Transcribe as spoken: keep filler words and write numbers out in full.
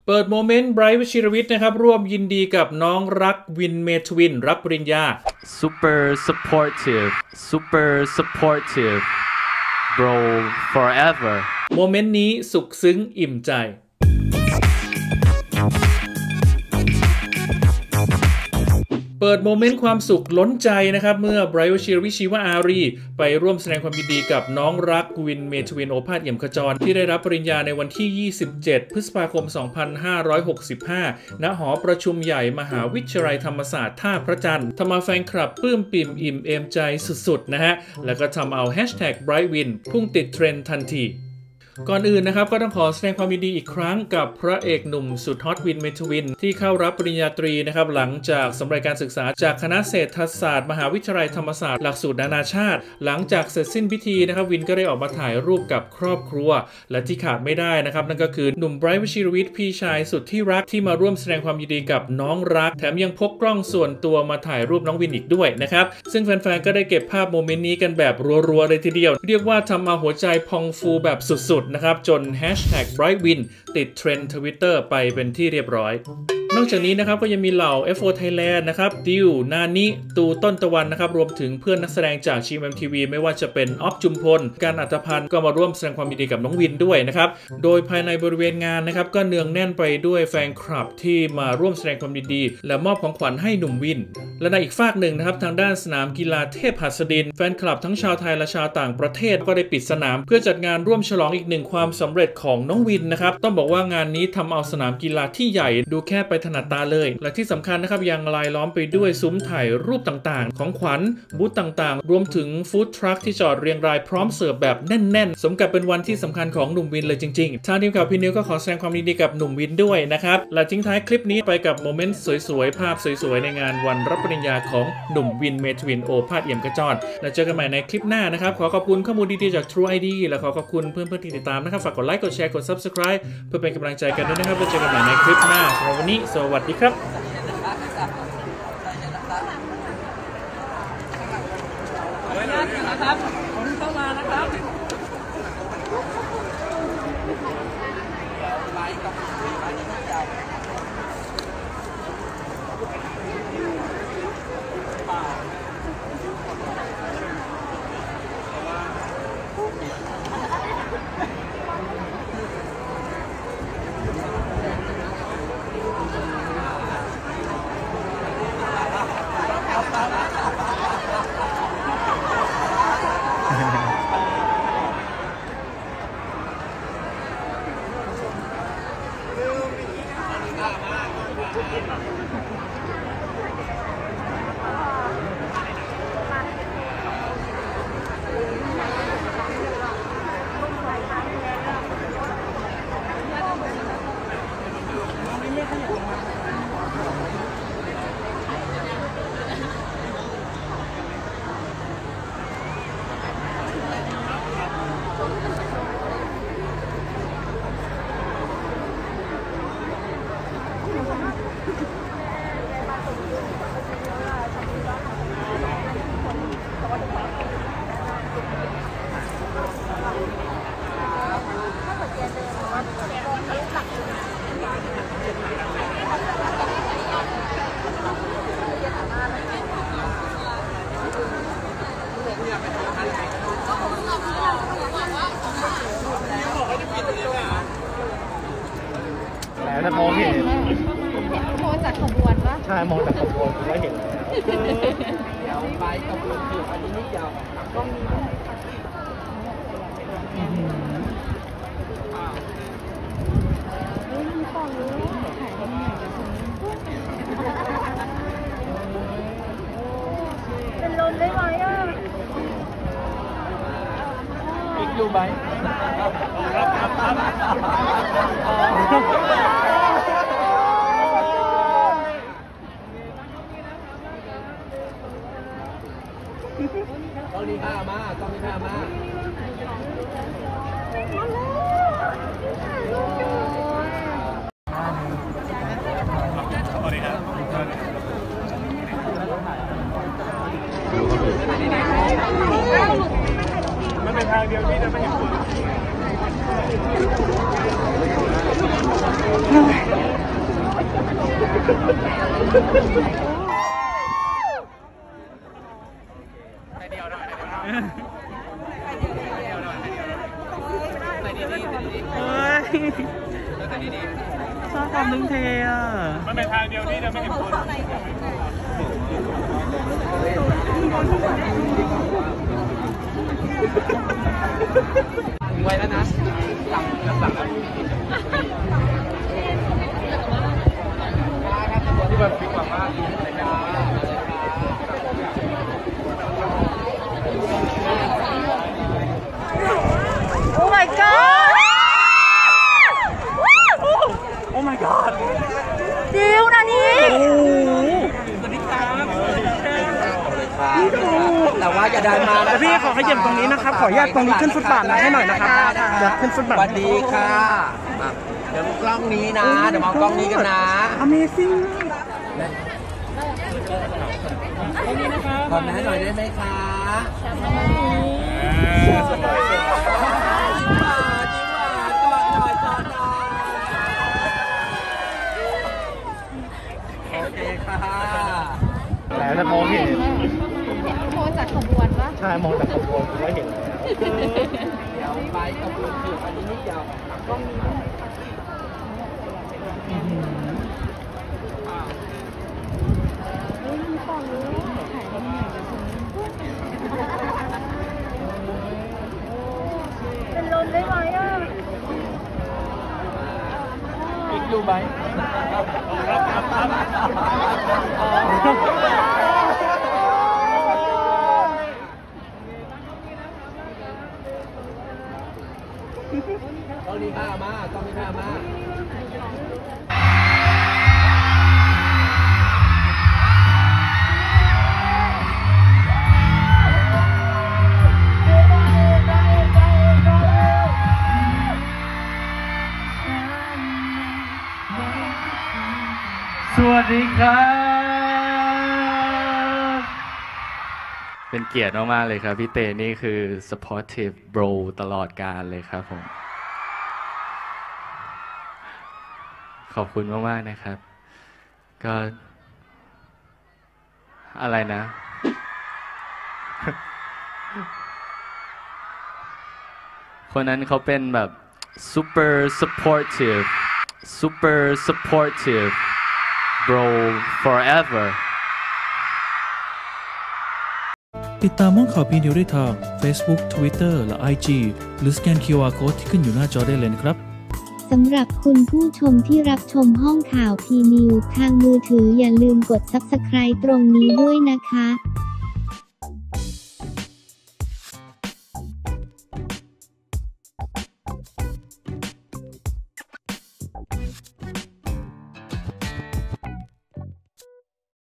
เปิดโมเมนต์ไบรท์วชิรวิทย์นะครับร่วมยินดีกับน้องรักวินเมทวินรับปริญญา super supportive super supportive bro forever โมเมนต์นี้สุขซึ้งอิ่มใจเปิดโมเมนต์ความสุขล้นใจนะครับเมื่อไบรท์วชิรวิทย์ชีวอารีไปร่วมแสดงความยินดีกับน้องรักวินเมทวินโอภาสเอี่ยมขจรที่ได้รับปริญญาในวันที่ยี่สิบเจ็ดพฤษภาคมสองพันห้าร้อยหกสิบห้าณหอประชุมใหญ่มหาวิทยาลัยธรรมศาสตร์ท่าพระจันทร์ทำเอาแฟนคลับปลื้มปิ่มอิ่มเอมใจสุดๆนะฮะแล้วก็ทำเอาแฮชแท็กไบรท์วินพุ่งติดเทรนด์ทันทีก่อนอื่นนะครับก็ต้องขอแสดงความยินดีอีกครั้งกับพระเอกหนุ่มสุดฮอตวินเมทวินที่เข้ารับปริญญาตรีนะครับหลังจากสำเร็จการศึกษาจากคณะเศรษฐศาสตร์มหาวิทยาลัยธรรมศาสตร์หลักสูตรนานาชาติหลังจากเสร็จสิ้นพิธีนะครับวินก็ได้ออกมาถ่ายรูปกับครอบครัวและที่ขาดไม่ได้นะครับนั่นก็คือหนุ่มไบรท์วชิรวิทย์พี่ชายสุดที่รักที่มาร่วมแสดงความยินดีกับน้องรักแถมยังพกกล้องส่วนตัวมาถ่ายรูปน้องวินอีกด้วยนะครับซึ่งแฟนๆก็ได้เก็บภาพโมเมนต์นี้กันแบบรัวๆเลยทีเดียวเรียกว่าทำเอาหัวใจพองฟูแบบสุดๆนะครับจนแฮชแท็กไบรท์วินติดเทรนด์ ทวิตเตอร์ ไปเป็นที่เรียบร้อยนอกจากนี้นะครับก็ยังมีเหล่า เอฟ โอ Thailand นะครับดิวนานิตูต้นตะวันนะครับรวมถึงเพื่อนนักแสดงจากชีม เอ็ม ที วี ไม่ว่าจะเป็นออฟจุมพลการอัตภัณฑ์ก็มาร่วมแสดงความยินดีกับน้องวินด้วยนะครับโดยภายในบริเวณงานนะครับก็เนืองแน่นไปด้วยแฟนคลับที่มาร่วมแสดงความยินดีและมอบของขวัญให้หนุ่มวินและในอีกฝากหนึ่งนะครับทางด้านสนามกีฬาเทพหัสดินแฟนคลับทั้งชาวไทยและชาวต่างประเทศก็ได้ปิดสนามเพื่อจัดงานร่วมฉลองอีกหนึ่งความสำเร็จของน้องวินนะครับต้องบอกว่างานนี้ทำเอาสนามกีฬาที่ใหญ่ดูแค่ไปถนัดตาเลยและที่สำคัญนะครับยังลายล้อมไปด้วยซุ้มถ่ายรูปต่างๆของขวัญบูธต่างๆรวมถึงฟู้ดทรัคที่จอดเรียงรายพร้อมเสิร์ฟแบบแน่นๆสมกับเป็นวันที่สำคัญของหนุ่มวินเลยจริงๆทางทีมข่าวพี่นิวก็ขอแสดงความยินดีกับหนุ่มวินด้วยนะครับและทิ้งท้ายคลิปนี้ไปกับโมเมนต์สวยๆภาพสวยๆในงานวันรับปริญญาของหนุ่มวินเมทวินโอภาสเอี่ยมขจรแล้วเจอกันใหม่ในคลิปหน้านะครับขอขอบคุณข้อมูลดีๆจาก True ไอ ดี และขอขอบคุณเพื่อนๆที่ติดตามนะครับฝากกดไลค์กดแชร์กด ซับสไครบ์ เพื่อเป็นกำลังใจกันด้วยนะครับแล้วเจอกันใหม่ในคลิปหน้าสำหรับวันนี้สวัสดีครับนะครับผมเข้ามานะครับแต่มองเห็นมองจากขบวนปะใช่มองจากขบวนแล้วเห็นยาวไปขบวนอยู่อันนี้นิดยาวต้องมีฟองเลยถ่ายได้ไหมเป็นลมได้ไหมอ่ะอีกอยู่ไหมต้องมีผ้ามาต้องมีผ้ามาสวัสดีครับมันเป็นทางเดียวที่จะไม่เห็นคนชอบความลึงเทอ่ะมันเป็นทางเดียวนี้นะไม่เห็นคนไว้แล้วนะสั่งสั่งแล้วที่แบบฟิกมากเลยจ้าโอ้ my god โอ้ my god ดิวนะนี่แต่ว่าอย่าเดินมานะพี่ขอขยับตรงนี้นะครับขออนุญาตตรงนี้ขึ้นฟุตบาทให้หน่อยนะครับเดี๋ยวขึ้นฟุตบาทสวัสดีค่ะเดี๋ยวกล้องนี้นะเดี๋ยวมองกล้องนี้กันนะ Amazing ขอแม่หน่อยได้ไหมคะโอเคค่ะแล้วจะมองเห็นโมจากขบวนปะใช่มองจากขบวนก็เห็นแล้วเดี๋ยวไปขบวนคืออันนี้นิดเดียวกล้องนี้เป็นลมได้ไหมอ่ะอีกดูไหมต้องมีผ้ามาต้องมีผ้ามาสวัสดีครับเป็นเกียรติมากๆเลยครับพี่เตนี่คือ supportive bro ตลอดกาลเลยครับผมขอบคุณมากๆนะครับก็อะไรนะ คนนั้นเขาเป็นแบบ super supportive super supportive bro forever ติดตามห้องข่าวพีนิวได้ทาง Facebook Twitter และ ไอ จี หรือสแกน คิว อาร์ Code ที่ขึ้นอยู่หน้าจอได้เลยนะครับสำหรับคุณผู้ชมที่รับชมห้องข่าวพีนิวทางมือถืออย่าลืมกด ซับสไครบ์ ตรงนี้ด้วยนะคะ